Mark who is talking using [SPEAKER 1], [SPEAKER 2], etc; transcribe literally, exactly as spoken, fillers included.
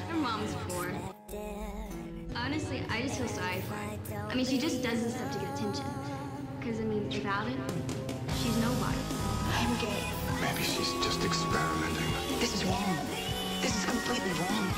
[SPEAKER 1] Her mom's poor. Honestly, I just feel sorry for her. I mean, she just does this stuff to get attention. Because, I mean, without it, she's nobody.
[SPEAKER 2] I'm gay.
[SPEAKER 3] Maybe she's just experimenting.
[SPEAKER 2] This is wrong. This is completely wrong.